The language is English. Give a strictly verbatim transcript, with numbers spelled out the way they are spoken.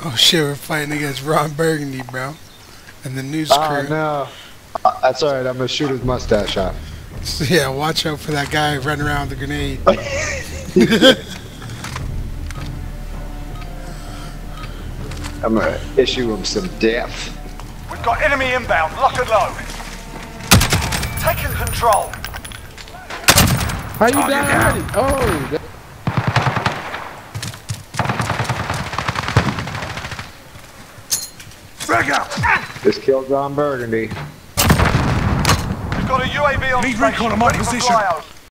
Oh shit, we're fighting against Ron Burgendy, bro. And the news crew. Oh no. Uh, that's alright, I'm gonna shoot his mustache off. So, yeah, watch out for that guy running around with the grenade. I'm gonna issue him some death. We've got enemy inbound, lock and load. Taking control. How you down already? Oh, that Frag out! Just killed Ron Burgundy. We've got a U A V on Need station, recon on my ready for position. flyover.